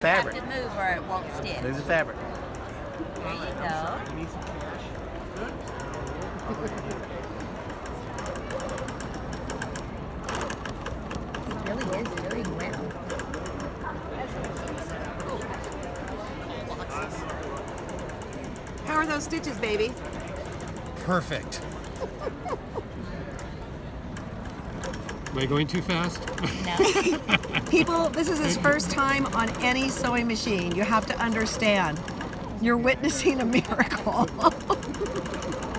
fabric. You have to move or it won't stick. There's the fabric. There you go. It really is doing well. How are those stitches, baby? Perfect. Am I going too fast? No. People, this is his first time on any sewing machine. You have to understand. You're witnessing a miracle.